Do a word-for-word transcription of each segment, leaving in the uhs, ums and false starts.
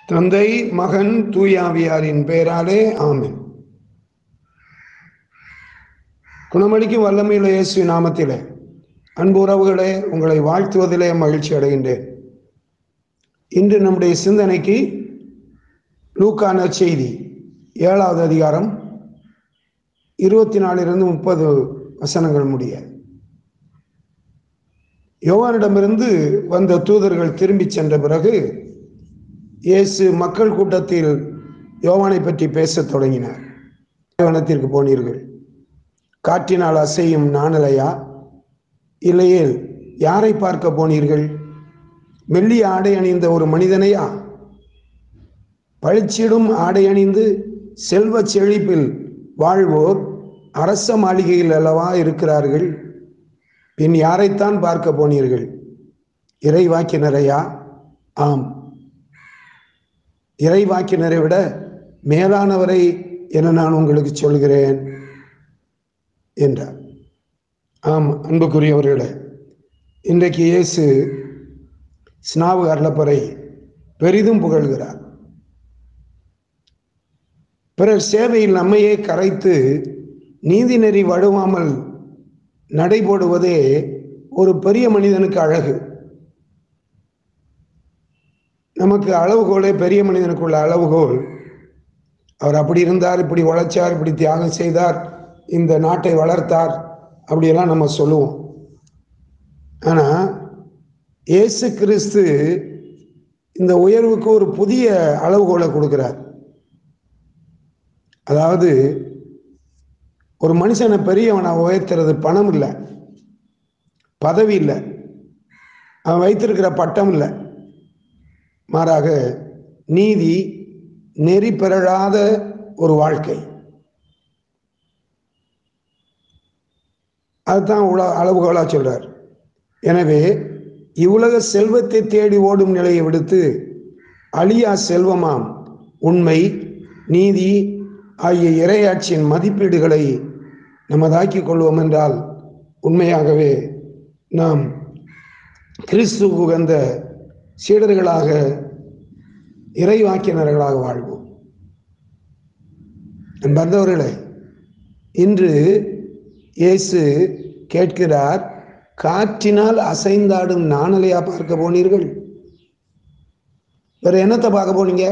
தந்தை, மகன், தூயாவியாரின் பெயராலே ஆமென். குணமளிக்கும் வல்லமையுள்ள இயேசு நாமத்திலே அன்பு உறவுகளே, உங்களை வாழ்த்துவதிலே மகிழ்ச்சி அடைகின்றேன். இன்று நம்முடைய சிந்தனைக்கு லூக்கா நற்செய்தி ஏழாவது அதிகாரம் இருபத்தி நாலிலிருந்து முப்பது வசனங்கள் முடிய. யோவானிடமிருந்து வந்த தூதர்கள் திரும்பி சென்ற பிறகு இயேசு மக்கள் கூட்டத்தில் யோவானை பற்றி பேசத் தொடங்கினார். வனத்திற்கு போனீர்கள், காற்றினால் அசையும் நாணலையா? இல்லையேல் யாரை பார்க்க போனீர்கள்? மெல்லிய ஆடை அணிந்த ஒரு மனிதனையா? பழிச்சிடும் ஆடை அணிந்து செல்வ செழிப்பில் வாழ்வோர் அரச மாளிகையில் அல்லவா இருக்கிறார்கள். பின் யாரைத்தான் பார்க்க போனீர்கள்? இறைவாக்கினரையா? ஆம், இறைவாக்கினரை விட மேலானவரை என நான் உங்களுக்கு சொல்கிறேன் என்றார். ஆம், அன்புக்குரியவர்களே, இன்றைக்கு இயேசு ஸ்நாவு அருளப்பரை பெரிதும் புகழ்கிறார். பிறர் சேவையில் நம்மையே கரைத்து நீதி நெறி வழுவாமல் நடைபோடுவதே ஒரு பெரிய மனிதனுக்கு அழகு. நமக்கு அளவுகோலே பெரிய மனிதனுக்குள்ள அளவுகோல். அவர் அப்படி இருந்தார், இப்படி உழைச்சார், இப்படி தியாகம் செய்தார், இந்த நாட்டை வளர்த்தார், அப்படியெல்லாம் நம்ம சொல்லுவோம். ஆனால் இயேசு கிறிஸ்து இந்த உயர்வுக்கு ஒரு புதிய அளவுகோலை கொடுக்கிறார். அதாவது ஒரு மனுஷனை பெரியவனை உயர்த்துறது பணம் இல்லை, பதவி இல்லை, அவன் வைத்திருக்கிற பட்டம் இல்லை. மாறாக நீதி, நெறி பெறலாத ஒரு வாழ்க்கை. அதுதான் உல அளவுகோலா சொல்றார். எனவே இவ்வுலக செல்வத்தை தேடி ஓடும் நிலையை விடுத்து அழியா செல்வமாம் உண்மை, நீதி ஆகிய இறையாட்சியின் மதிப்பீடுகளை நமதாக்கிக் கொள்வோம் என்றால் உண்மையாகவே நாம் கிறிஸ்து உகந்த சீடர்களாக, இறைவாக்கினர்களாக வாழ்வோம். அன்பர்களே, இன்று இயேசு கேட்கிறார், காற்றினால் அசைந்தாடும் நாணலையா பார்க்க போனீர்கள்? வேற என்னத்தை பார்க்க போனீங்க?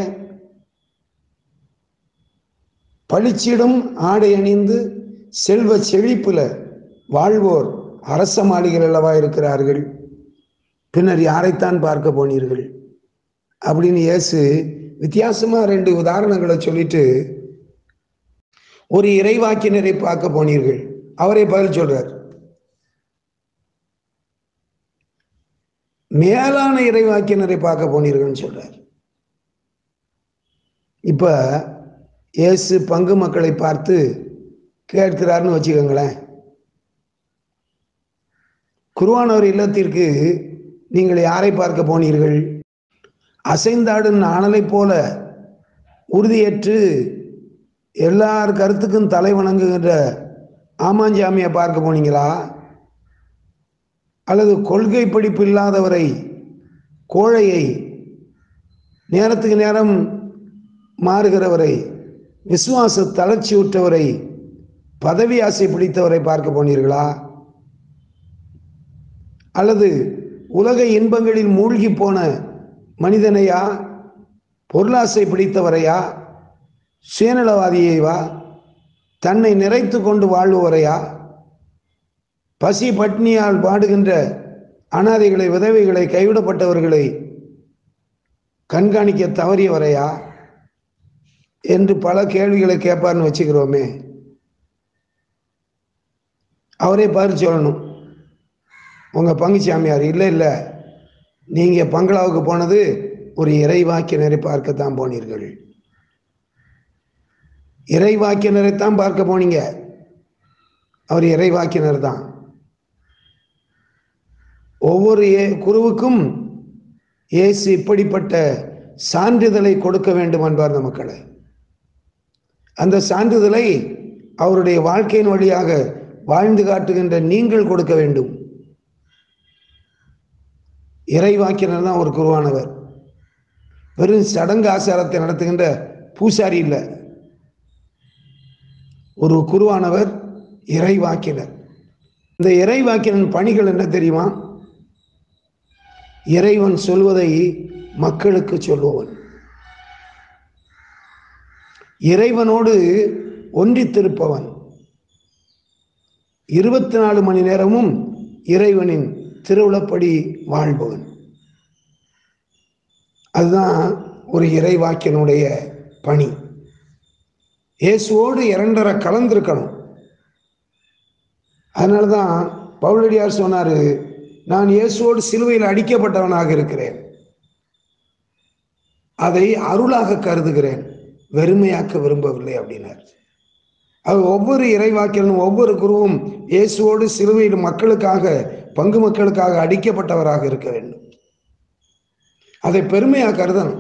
பழிச்சிடும் ஆடை அணிந்து செல்வ செழிப்புல வாழ்வோர் அரச மாளிகைகள் அல்லவா இருக்கிறார்கள். பின்னர் யாரைத்தான் பார்க்க போனீர்கள் அப்படின்னு இயேசு வித்தியாசமா ரெண்டு உதாரணங்களை சொல்லிட்டு ஒரு இறைவாக்கினரை பார்க்க போனீர்கள், அவரை பதில் சொல்றார். மேலான இறைவாக்கினரை பார்க்க போனீர்கள்னு சொல்றார். இப்ப இயேசு பங்கு மக்களை பார்த்து கேட்கிறார்னு வச்சுக்கோங்களேன். குருவானவர் இல்லத்திற்கு நீங்கள் யாரை பார்க்க போனீர்கள்? அசைந்தாடும் நாணலை போல உறுதியேற்று எல்லார் கருத்துக்கும் தலை வணங்குகின்ற ஆமாஞ்சாமியை பார்க்க போனீங்களா? அல்லது கொள்கை படிப்பு இல்லாதவரை, கோழையை, நேரத்துக்கு நேரம் மாறுகிறவரை, விசுவாச தளர்ச்சி உற்றவரை, பதவி ஆசை பிடித்தவரை பார்க்க போனீர்களா? அல்லது உலக இன்பங்களில் மூழ்கி போன மனிதனையா? பொருளாசை பிடித்தவரையா? சுயநலவாதியைவா? தன்னை நிறைத்து கொண்டு வாழ்பவரையா? பசி பட்னியால் பாடுகின்ற அனாதைகளை, விதவைகளை, கைவிடப்பட்டவர்களை கண்காணிக்க தவறியவரையா என்று பல கேள்விகளை கேட்பார்னு வச்சுக்கிறோமே. அவரே பாரு சொல்லணும், உங்க பங்குச்சாமியார் இல்லை இல்லை, நீங்க பங்களாவுக்கு போனது ஒரு இறைவாக்கினரை பார்க்கத்தான் போனீர்கள். இறைவாக்கினரைத்தான் பார்க்க போனீங்க. அவர் இறைவாக்கினர் தான். ஒவ்வொரு குருவுக்கும் இயேசு இப்படிப்பட்ட சான்றிதழை கொடுக்க வேண்டும் என்பார் மக்களை. அந்த சான்றிதழை அவருடைய வாழ்க்கையின் வழியாக வாழ்ந்து காட்டுகின்ற நீங்கள் கொடுக்க வேண்டும். இறைவாக்கினர் தான் ஒரு குருவானவர். வெறும் சடங்கு ஆசாரத்தை நடத்துகின்ற பூசாரி இல்லை. ஒரு குருவானவர் இறைவாக்கினர். இந்த இறைவாக்கினன் பணிகள் என்ன தெரியுமா? இறைவன் சொல்வதை மக்களுக்கு சொல்லுவன், இறைவனோடு ஒன்றித்திருப்பவன், இருபத்தி நாலு மணி நேரமும் இறைவனின் திருவுளப்படி வாழ்பவன். அதுதான் ஒரு இறைவாக்கினுடைய பணி. இயேசுவோடு இரண்டரை கலந்திருக்கணும். அதனால தான் பவுலடியார் சொன்னார், நான் இயேசுவோடு சிலுவையில் அடிக்கப்பட்டவனாக இருக்கிறேன், அதை அருளாக கருதுகிறேன், வெறுமையாக்க விரும்பவில்லை அப்படின்னார். அது ஒவ்வொரு இறைவாக்கியனும் ஒவ்வொரு குருவும் இயேசுவோடு சிலுவையில் மக்களுக்காக, பங்கு மக்களுக்காக அடிக்கப்பட்டவராக இருக்க வேண்டும். அதை பெருமையாக கருதணும்.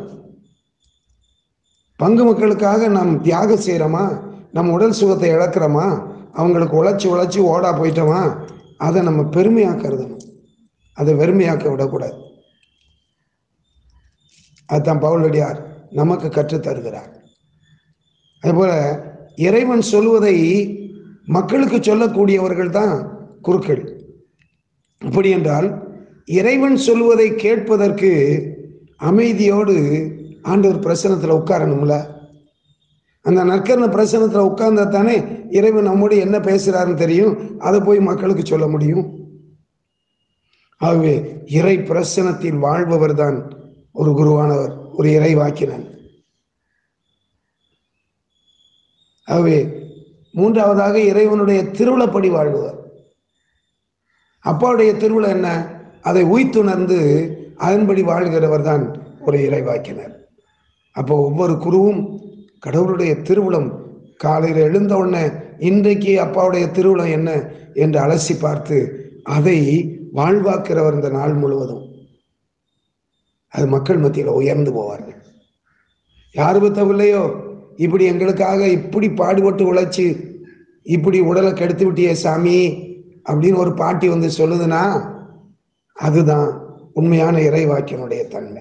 பங்கு மக்களுக்காக நாம் தியாகம் செய்கிறோமா, நம் உடல் சுகத்தை இழக்கிறோமா, அவங்களுக்கு உழைச்சி உழைச்சி ஓடா போயிட்டோமா, அதை நம்ம பெருமையாக கருதணும், அதை வெறுமையாக்க விடக்கூடாது. அதுதான் பவுலடியார் நமக்கு கற்றுத் தருகிறார். அதுபோல இறைவன் சொல்வதை மக்களுக்கு சொல்லக்கூடியவர்கள் தான் குருக்கள். அப்படி என்றால் இறைவன் சொல்வதை கேட்பதற்கு அமைதியோடு ஆண்டவர் பிரசனத்தில் உட்காரணும்ல. அந்த நற்கரண பிரசனத்தில் உட்கார்ந்தா தானே இறைவன் நம்மோடு என்ன பேசுறாருன்னு தெரியும், அதை போய் மக்களுக்கு சொல்ல முடியும். ஆகவே இறை பிரசனத்தில் வாழ்பவர் தான் ஒரு குருவானவர், ஒரு இறைவாக்கினன். ஆகவே மூன்றாவதாக இறைவனுடைய திருவுளப்படி வாழ்பவர். அப்பாவுடைய திருவிழா என்ன, அதை உய்த்துணர்ந்து அதன்படி வாழ்கிறவர் தான் ஒரு இறைவாக்கினர். அப்போ ஒவ்வொரு குருவும் கடவுளுடைய திருவுளம், காலையில் எழுந்த உடனே இன்றைக்கு அப்பாவுடைய திருவுளம் என்ன என்று அலசி பார்த்து அதை வாழ்வாக்கிறவர் இந்த நாள் முழுவதும். அது மக்கள் மத்தியில் உயர்ந்து போவார்கள். யாரு பத்தவில்லையோ, இப்படி எங்களுக்காக இப்படி பாடுபட்டு உழைச்சி இப்படி உடலை கெடுத்து விட்டியே சாமி அப்படின்னு ஒரு பாட்டி வந்து சொல்லுதுன்னா அதுதான் உண்மையான இறைவாக்கினுடைய தன்மை.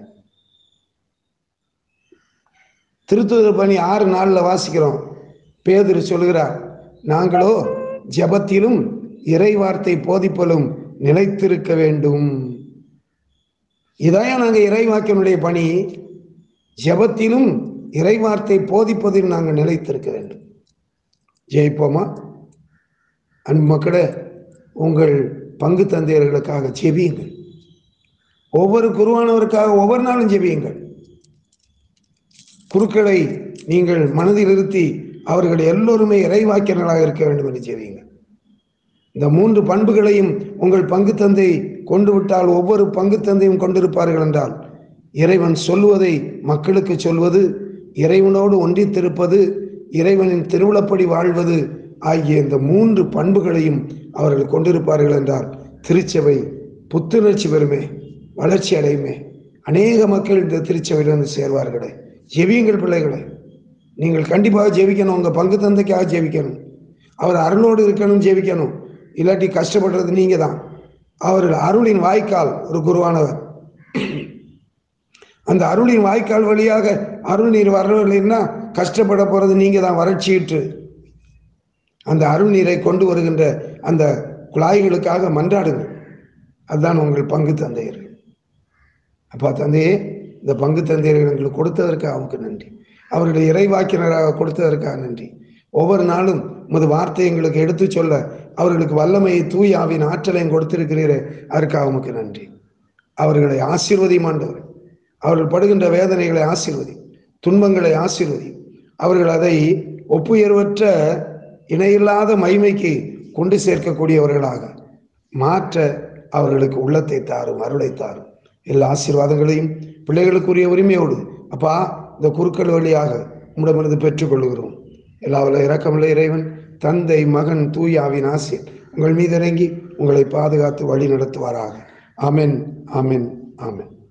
திருத்தூதர் பணி ஆறு நாளில் வாசிக்கிறோம். பேதுரு சொல்கிறார், நாங்களோ ஜெபத்திலும் இறைவார்த்தை போதிப்பலும் நிலைத்திருக்க வேண்டும். இதான் நாங்கள் இறைவாக்கினுடைய பணி. ஜெபத்திலும் இறைவார்த்தை போதிப்பதில் நாங்கள் நிலைத்திருக்க வேண்டும். ஜெயிப்போமா? அன்பு மக்களே, உங்கள் பங்கு தந்தையர்களுக்காக ஜெபியுங்கள். ஒவ்வொரு குருவானவருக்காக ஒவ்வொரு நாளும் ஜெபியுங்கள். குருக்களை நீங்கள் மனதில் இருத்தி அவர்கள் எல்லோருமே இறைவாக்கியர்களாக இருக்க வேண்டும் என்று ஜெபியுங்கள். இந்த மூன்று பண்புகளையும் உங்கள் பங்கு தந்தை கொண்டு விட்டால், ஒவ்வொரு பங்கு தந்தையும் கொண்டிருப்பார்கள் என்றால், இறைவன் சொல்வதை மக்களுக்கு சொல்வது, இறைவனோடு ஒன்றித்திருப்பது, இறைவனின் திருவுளப்படி வாழ்வது ஆகிய இந்த மூன்று பண்புகளையும் அவர்கள் கொண்டிருப்பார்கள் என்றால் திருச்சபை புத்துணர்ச்சி பெறுமே, வளர்ச்சி அடையுமே. அநேக மக்கள் இந்த திருச்சபையிலிருந்து சேர்வார்களே. ஜெபியுங்கள் பிள்ளைகளை, நீங்கள் கண்டிப்பாக ஜெபிக்கணும். உங்கள் பங்கு தந்தைக்காக ஜெபிக்கணும். அவர் அருளோடு இருக்கணும், ஜெபிக்கணும். இல்லாட்டி கஷ்டப்படுறது நீங்க தான். அவர்கள் அருளின் வாய்க்கால் ஒரு குருவானவர். அந்த அருளின் வாய்க்கால் வழியாக அருள் நீர் வரவில்லைன்னா கஷ்டப்பட போறது நீங்க தான். வறட்சியிட்டு அந்த அருள் நீரை கொண்டு வருகின்ற அந்த குழாய்களுக்காக மன்றாடுங்கள். அதுதான் உங்கள் பங்கு தந்தையர்கள். அப்பா தந்தையே, இந்த பங்கு தந்தையர்கள் எங்களுக்கு கொடுத்ததற்காக அவனுக்கு நன்றி. அவருடைய இறைவாக்கினராக கொடுத்ததற்காக நன்றி. ஒவ்வொரு நாளும் உமது வார்த்தை எங்களுக்கு எடுத்து சொல்ல அவர்களுக்கு வல்லமையை, தூய ஆவியின் ஆற்றலையும் கொடுத்திருக்கிறீரே, அதற்காக உமக்கு நன்றி. அவர்களை ஆசீர்வதியும் ஆண்டவர். அவர்கள் படுகின்ற வேதனைகளை ஆசீர்வதி, துன்பங்களை ஆசீர்வதி. அவர்கள் அதை ஒப்புயர்வற்ற இணையில்லாத மகிமைக்கு கொண்டு சேர்க்கக்கூடியவர்களாக மாற்ற அவர்களுக்கு உள்ளத்தை தாரும், அருளை தாரும். எல்லா ஆசீர்வாதங்களையும் பிள்ளைகளுக்குரிய உரிமையோடு அப்பா இந்த குருக்கள் வழியாக உம்மிடமிருந்து பெற்றுக்கொள்கிறோம். எல்லாவற்ற இரக்கமுள்ள இறைவன் தந்தை, மகன், தூய ஆவியின் ஆசீர் உங்கள் மீது இறங்கி உங்களை பாதுகாத்து வழி நடத்துவாராக. ஆமென், ஆமென், ஆமென்.